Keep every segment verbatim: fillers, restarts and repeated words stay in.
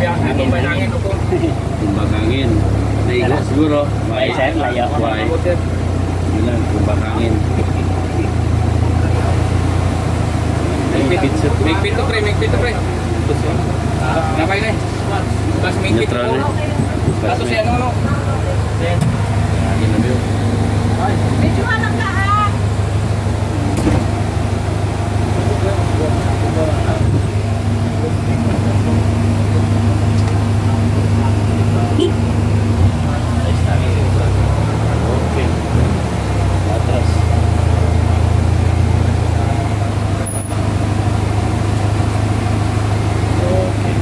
Tumbang hangin. Tumbang hangin. Naigo siguro. May sir, layo. Why? Yun lang, tumbang hangin. Migpit to pre, migpit to pre. Napay na eh. Mas migpit to. Neutral eh. Kaso si ano ano? Hangin na yun. Medyo anak ka ha. Okay. Atras. Okay.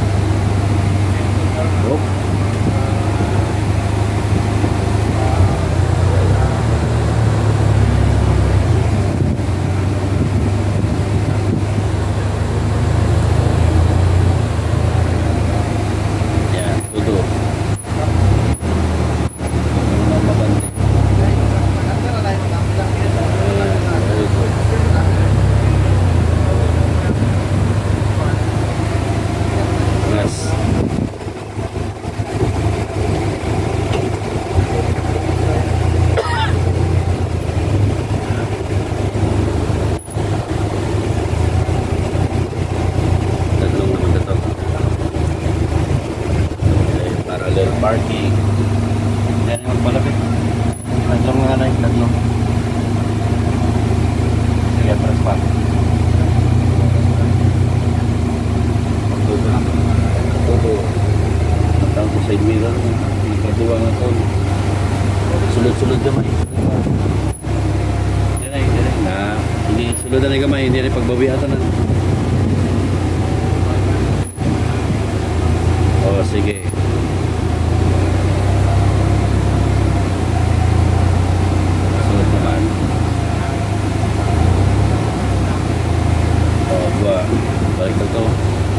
Oh. Yan, tudo. Ano mabante. Very good. Yes. Tatlong naman na to. Okay, parallel parking. Yan yung magpalapit. Tatlong nga na yung tatlong. Sige, press pa. Todo lang. Todo. Matang ko side mirror. Ikaduwa nga to. Sulod-sulod gamay. Yan ay, yan ay. Na, hindi sulod na gamay. Hindi rin pagbabiatan na. Oh, sige. Sunod naman. Oh, dua. Balik na to.